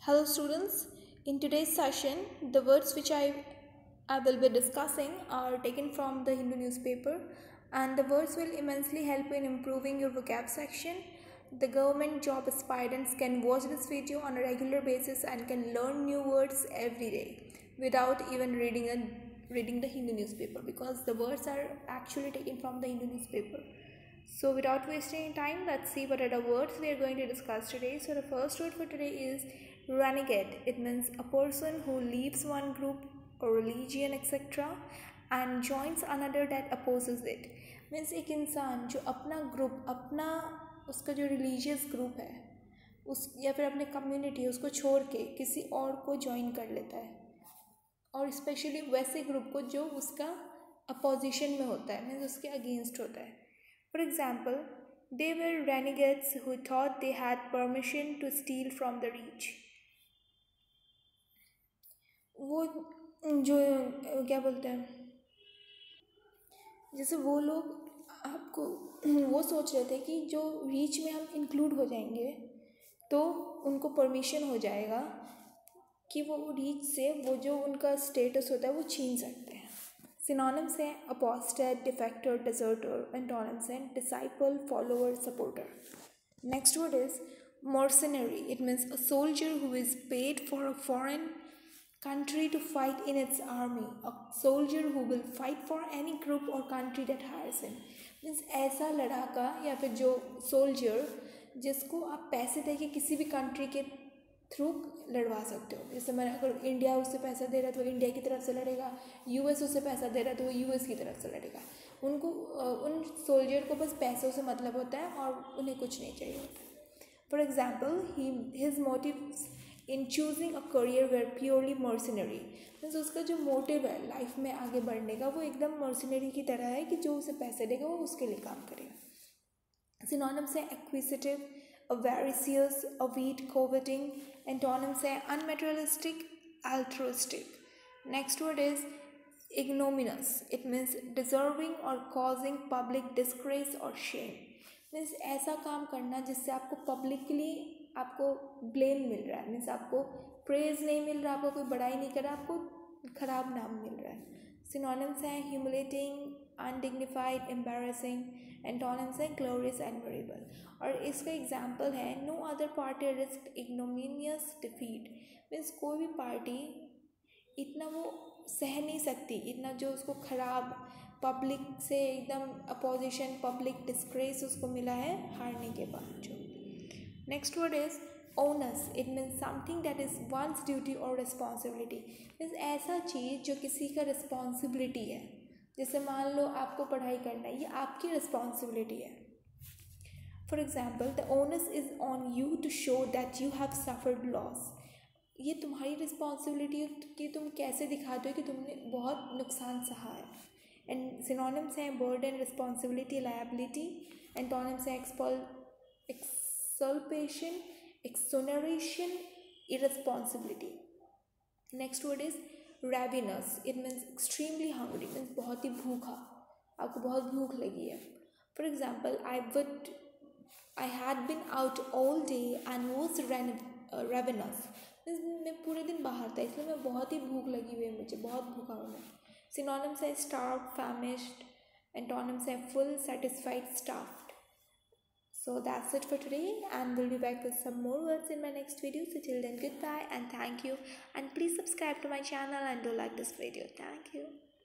Hello students, in today's session the words which I will be discussing are taken from the Hindu newspaper, and the words will immensely help in improving your vocab section. The government job aspirants can watch this video on a regular basis and can learn new words every day without even reading the Hindu newspaper, because the words are actually taken from the Hindu newspaper. So without wasting time, let's see what are the words we are going to discuss today. So the first word for today is renegade. It means a person who leaves one group or religion etc. and joins another that opposes it. Means एक इंसान जो अपना group, अपना उसका जो religious group है उस या फिर अपने कम्युनिटी उसको छोड़ के किसी और को ज्वाइन कर लेता है, और स्पेशली वैसे ग्रुप को जो उसका अपोजिशन में होता है, मीन्स उसके अगेंस्ट होता है. For example, they were renegades who thought they had permission to steal from the rich. वो जो क्या बोलते हैं, जैसे वो लोग आपको वो सोच रहे थे कि जो रीच में हम इंक्लूड हो जाएंगे तो उनको परमिशन हो जाएगा कि वो रीच से वो जो उनका स्टेटस होता है वो छीन सकते हैं. Synonyms हैं apostate, defector, deserter. Antonyms हैं disciple, follower, supporter. Next word is mercenary. It means a soldier who is paid for a foreign country to fight in its army. A soldier who will fight for any group or country that hires him. Means ऐसा लड़ाका या फिर जो soldier जिसको आप पैसे देके किसी भी कंट्री के थ्रू लड़वा सकते हो. जैसे मैं अगर इंडिया उससे पैसा दे रहा है तो इंडिया की तरफ से लड़ेगा, यूएस उससे पैसा दे रहा है तो वो यूएस की तरफ से लड़ेगा. उनको उन सोल्जर को बस पैसों से मतलब होता है और उन्हें कुछ नहीं चाहिए होता है. For example, his motives in choosing a career were purely mercenary. Means उसका जो मोटिव है लाइफ में आगे बढ़ने का वो एकदम मर्सिनरी की तरह है कि जो उसे पैसे देगा वो उसके लिए काम करेगा. सिनोनिम्स है एक्विजिटिव, avaricious, avid, coveting. Antonyms है unmaterialistic, altruistic. Next word is ignominious. It means deserving or causing public disgrace or shame. Means ऐसा काम करना जिससे आपको publicly आपको blame मिल रहा है, मीन्स आपको praise नहीं मिल रहा, आपको कोई बड़ाई नहीं कर रहा, आपको खराब नाम मिल रहा है. Synonyms हैं humiliating, undignified, embarrassing. Antonyms हैं glorious, admirable. और इसका एग्जाम्पल है no other party risk ignominious defeat. Means कोई भी पार्टी इतना वो सह नहीं सकती, इतना जो उसको खराब पब्लिक से एकदम अपोजिशन, पब्लिक डिस्ग्रेस उसको मिला है हारने के बाद. जो next word is onus. It means something that is one's duty और रिस्पॉन्सिबिलिटी. मीन्स ऐसा चीज़ जो किसी का रिस्पॉन्सिबिलिटी है. जैसे मान लो आपको पढ़ाई करना है, ये आपकी रिस्पॉन्सिबिलिटी है. For example, the onus is on you to show that you have suffered loss. ये तुम्हारी रिस्पॉन्सिबिलिटी है कि तुम कैसे दिखाते हो कि तुमने बहुत नुकसान सहा है. एंड सिनोनिम्स हैं बर्डन, रिस्पॉन्सिबिलिटी, लायबिलिटी. एंटोनिम्स हैं exculpation, exoneration, irresponsibility. Next word is ravenous. It means extremely hungry, means बहुत ही भूखा, आपको बहुत भूख लगी है. For example, I had been out all day and was ravenous. मैं पूरे दिन बाहर था इसलिए मैं बहुत ही भूख लगी हुई है, मुझे बहुत भूखा हूँ मैं. Synonyms है starved, famished. Antonyms है full, satisfied, stuffed. So that's it for today, and we'll be back with some more words in my next video. So till then, goodbye and thank you, and please subscribe to my channel and do like this video. Thank you.